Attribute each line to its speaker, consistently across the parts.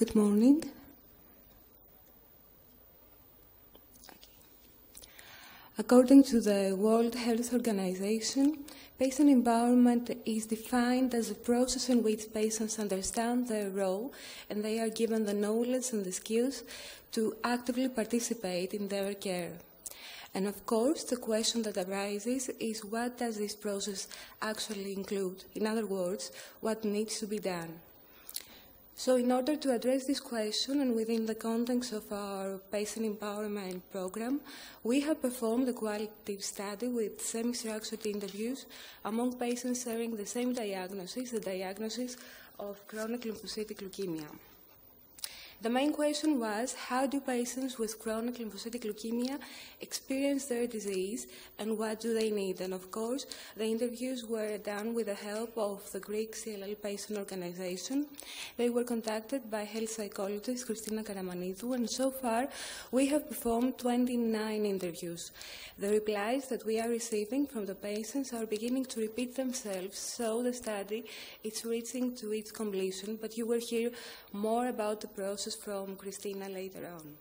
Speaker 1: Good morning. According to the World Health Organization, patient empowerment is defined as a process in which patients understand their role and they are given the knowledge and the skills to actively participate in their care. And of course, the question that arises is, what does this process actually include? In other words, what needs to be done? So in order to address this question, and within the context of our patient empowerment program, we have performed a qualitative study with semi-structured interviews among patients sharing the same diagnosis, the diagnosis of chronic lymphocytic leukemia. The main question was, how do patients with chronic lymphocytic leukemia experience their disease and what do they need? And of course, the interviews were done with the help of the Greek CLL patient organization. They were conducted by health psychologist Christina Karamanidou, and so far we have performed 29 interviews. The replies that we are receiving from the patients are beginning to repeat themselves, so the study is reaching to its completion, but you will hear more about the process from Christina later on.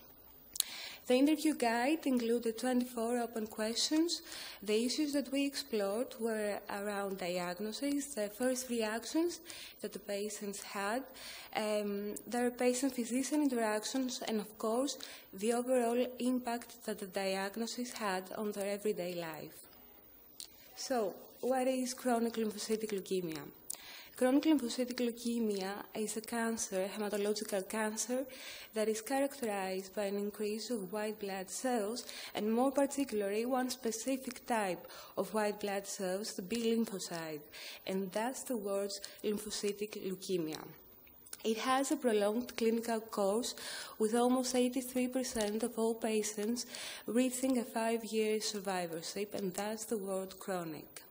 Speaker 1: The interview guide included 24 open questions. The issues that we explored were around diagnosis, the first reactions that the patients had, their patient-physician interactions, and of course, the overall impact that the diagnosis had on their everyday life. So, what is chronic lymphocytic leukemia? Chronic lymphocytic leukemia is a cancer, hematological cancer, that is characterized by an increase of white blood cells, and more particularly one specific type of white blood cells, the B lymphocyte, and that's the word lymphocytic leukemia. It has a prolonged clinical course with almost 83% of all patients reaching a 5-year survivorship, and that's the word chronic.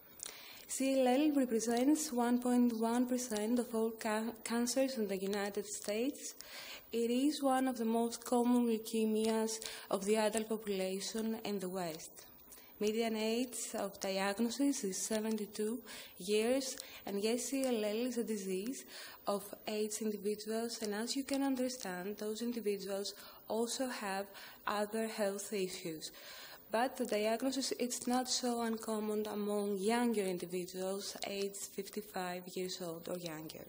Speaker 1: CLL represents 1.1% of all cancers in the United States. It is one of the most common leukemias of the adult population in the West. Median age of diagnosis is 72 years, and yes, CLL is a disease of AIDS individuals, and as you can understand, those individuals also have other health issues. But the diagnosis is not so uncommon among younger individuals, aged 55 years old or younger.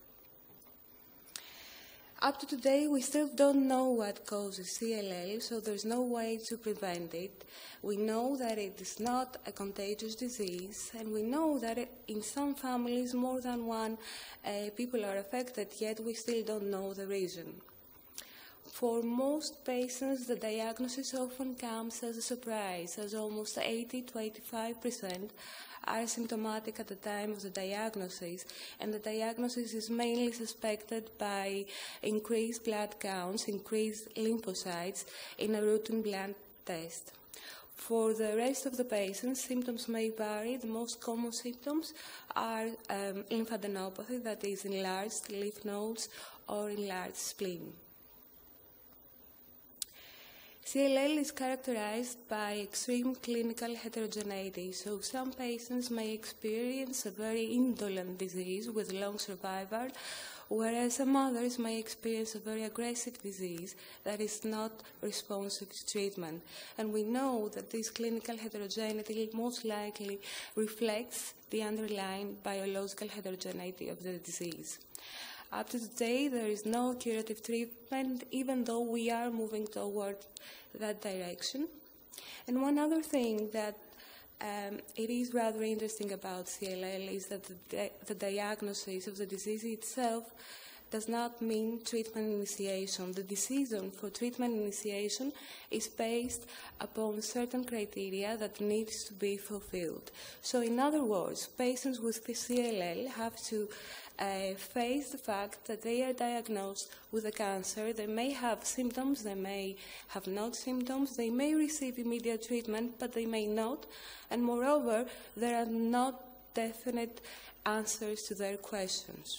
Speaker 1: Up to today, we still don't know what causes CLL, so there's no way to prevent it. We know that it is not a contagious disease, and we know that in some families more than one people are affected, yet we still don't know the reason. For most patients, the diagnosis often comes as a surprise, as almost 80 to 85% are symptomatic at the time of the diagnosis, and the diagnosis is mainly suspected by increased blood counts, increased lymphocytes in a routine blood test. For the rest of the patients, symptoms may vary. The most common symptoms are lymphadenopathy, that is enlarged lymph nodes or enlarged spleen. CLL is characterized by extreme clinical heterogeneity, so some patients may experience a very indolent disease with long survival, whereas some others may experience a very aggressive disease that is not responsive to treatment. And we know that this clinical heterogeneity most likely reflects the underlying biological heterogeneity of the disease. Up to today, there is no curative treatment, even though we are moving toward that direction. And one other thing that it is rather interesting about CLL is that the diagnosis of the disease itself does not mean treatment initiation. The decision for treatment initiation is based upon certain criteria that needs to be fulfilled. So in other words, patients with CLL have to face the fact that they are diagnosed with a cancer. They may have symptoms, they may have no symptoms, they may receive immediate treatment, but they may not. And moreover, there are not definite answers to their questions.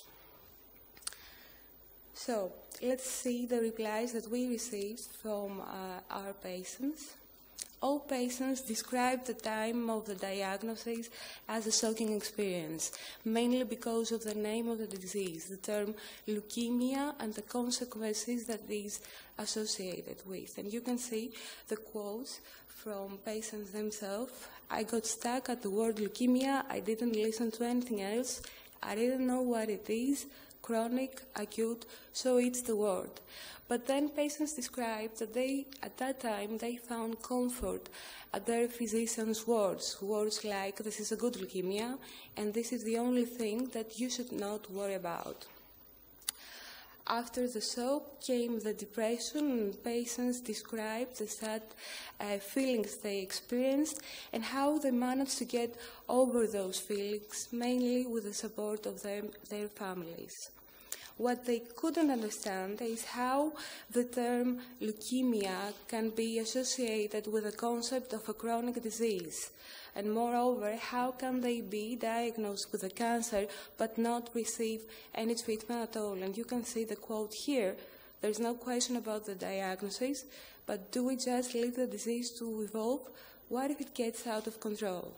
Speaker 1: So let's see the replies that we received from our patients. All patients described the time of the diagnosis as a shocking experience, mainly because of the name of the disease, the term leukemia, and the consequences that is associated with. And you can see the quotes from patients themselves. I got stuck at the word leukemia. I didn't listen to anything else. I didn't know what it is, chronic, acute, so it's the word. But then patients described that at that time, they found comfort at their physician's words like, this is a good leukemia, and this is the only thing that you should not worry about. After the shock came the depression, and patients described the sad feelings they experienced and how they managed to get over those feelings, mainly with the support of their families. What they couldn't understand is how the term leukemia can be associated with the concept of a chronic disease. And moreover, how can they be diagnosed with a cancer but not receive any treatment at all? And you can see the quote here. There's no question about the diagnosis, but do we just leave the disease to evolve? What if it gets out of control?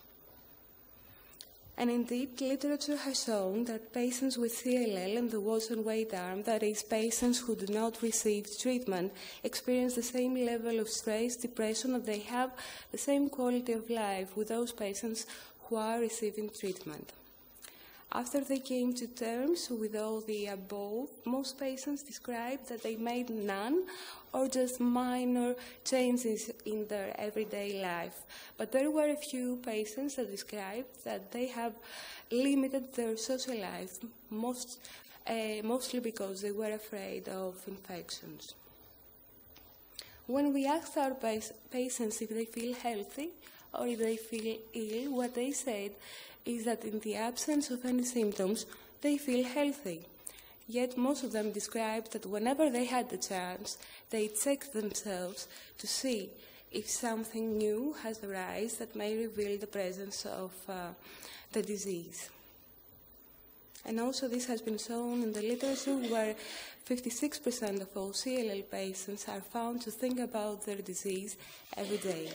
Speaker 1: And indeed, literature has shown that patients with CLL and the watch and wait arm, that is, patients who do not receive treatment, experience the same level of stress, depression, and they have the same quality of life with those patients who are receiving treatment. After they came to terms with all the above, most patients described that they made none or just minor changes in their everyday life. But there were a few patients that described that they have limited their social life, mostly because they were afraid of infections. When we asked our patients if they feel healthy or if they feel ill, what they said is that in the absence of any symptoms, they feel healthy. Yet most of them described that whenever they had the chance, they checked themselves to see if something new has arisen that may reveal the presence of the disease. And also this has been shown in the literature where 56% of all CLL patients are found to think about their disease every day.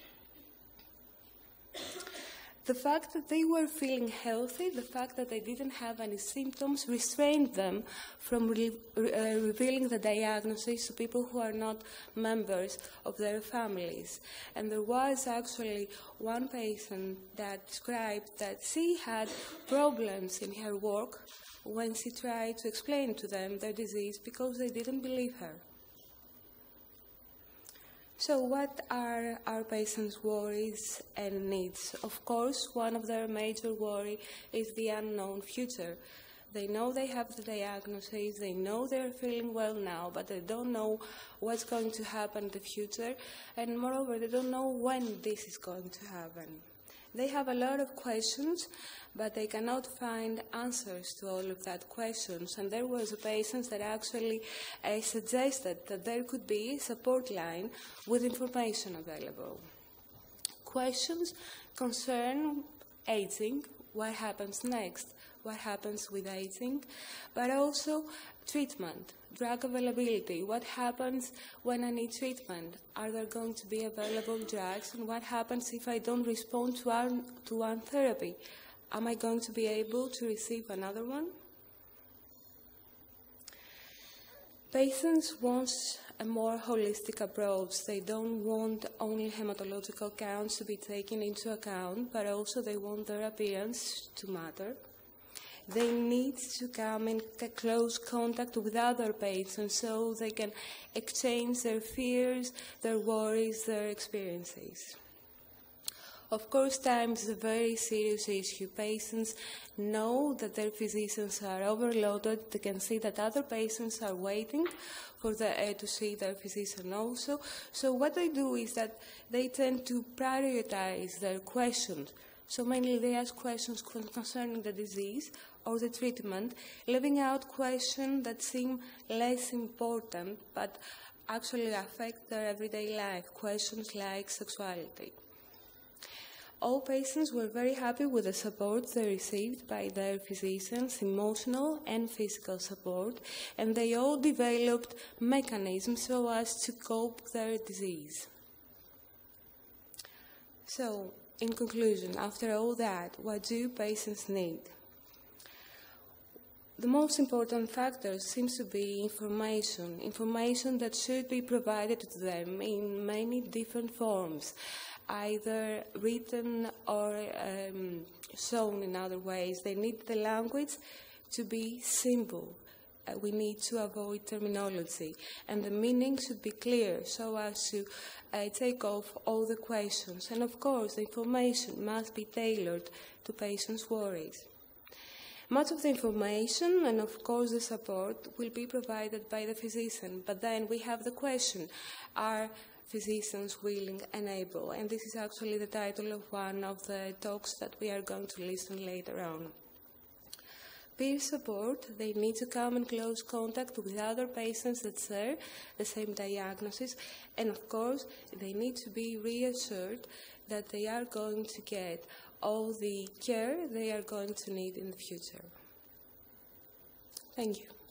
Speaker 1: The fact that they were feeling healthy, the fact that they didn't have any symptoms, restrained them from revealing the diagnosis to people who are not members of their families. And there was actually one patient that described that she had problems in her work when she tried to explain to them their disease because they didn't believe her. So what are our patients' worries and needs? Of course, one of their major worries is the unknown future. They know they have the diagnosis, they know they're feeling well now, but they don't know what's going to happen in the future, and moreover, they don't know when this is going to happen. They have a lot of questions, but they cannot find answers to all of that questions. And there was a patient that actually suggested that there could be a support line with information available. Questions concern aging, what happens next, what happens with aging, but also treatment, drug availability, what happens when I need treatment, are there going to be available drugs, and what happens if I don't respond to one therapy, am I going to be able to receive another one? Patients want a more holistic approach. They don't want only hematological counts to be taken into account, but also they want their appearance to matter. They need to come in close contact with other patients so they can exchange their fears, their worries, their experiences. Of course, time is a very serious issue. Patients know that their physicians are overloaded. They can see that other patients are waiting for to see their physician also. So what they do is that they tend to prioritize their questions. So mainly they ask questions concerning the disease or the treatment, leaving out questions that seem less important but actually affect their everyday life, questions like sexuality. All patients were very happy with the support they received by their physicians, emotional and physical support, and they all developed mechanisms so as to cope with their disease. So, in conclusion, after all that, what do patients need? The most important factor seems to be information that should be provided to them in many different forms, either written or shown in other ways. They need the language to be simple. We need to avoid terminology, and the meaning should be clear so as to take off all the questions. And of course, the information must be tailored to patients' worries. Much of the information and, of course, the support will be provided by the physician, but then we have the question, are physicians willing and able? And this is actually the title of one of the talks that we are going to listen later on. Peer support, they need to come in close contact with other patients that share the same diagnosis, and of course, they need to be reassured that they are going to get all the care they are going to need in the future. Thank you.